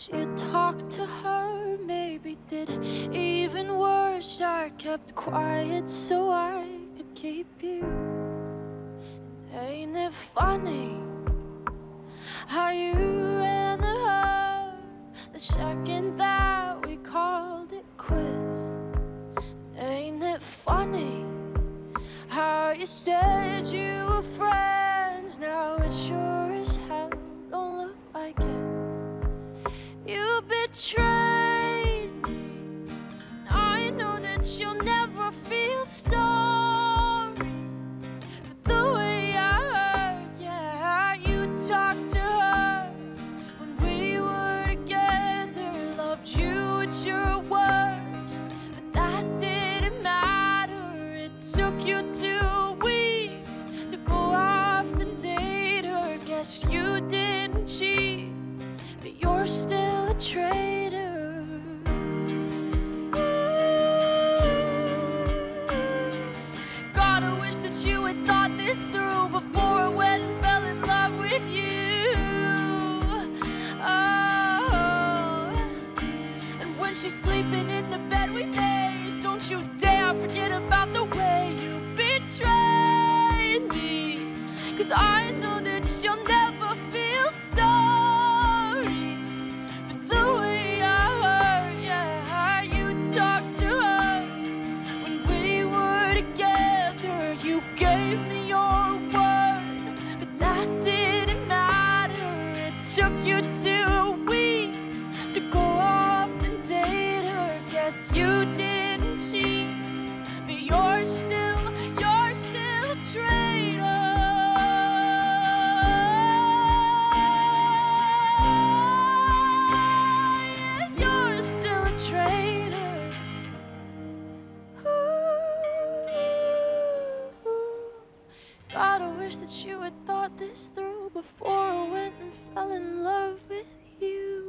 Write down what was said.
wish you talked to her, maybe did even worse. I kept quiet so I could keep you. And ain't it funny how you ran to her the second that we called it quits? Ain't it funny how you said you were friends? Now it sure as hell don't look like it. You betrayed me. I know that you'll never feel sorry for the way I hurt. Yeah, you talked to her when we were together, loved you at your worst, but that didn't matter. It took you 2 weeks to go off and date her. Guess you didn't cheat, but you're still a traitor. God, I wish that you had thought this through before I went and fell in love with you. Oh, and when she's sleeping in the bed we made, don't you dare forget about the way you betrayed me. 'Cause I know that you'll never feel sorry for the way I hurt. Yeah, you talked to her when we were together. You gave me your word, but that didn't matter. It took you 2 weeks to go off and date her. Guess you didn't cheat, but you're still a traitor. God, I wish that you had thought this through before I went and fell in love with you.